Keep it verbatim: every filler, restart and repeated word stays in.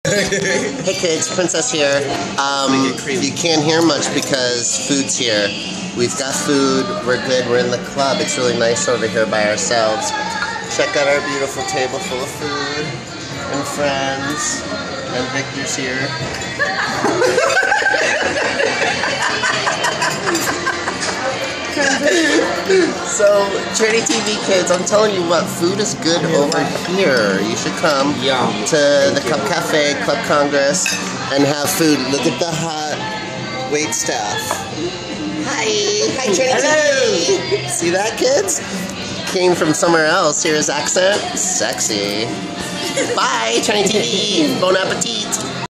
Hey kids, Princess here. Um, you can't hear much because food's here. We've got food, we're good, we're in the club. It's really nice over here by ourselves. Check out our beautiful table full of food and friends. And Victor's here. So, Tranny T V kids, I'm telling you what, food is good over here. You should come Yum. to the Cup Cafe, Club Congress, and have food. Look at the hot wait staff. Hi, hi Tranny T V. See that, kids? Came from somewhere else. Hear his accent? Sexy. Bye, Tranny T V. Bon appetit.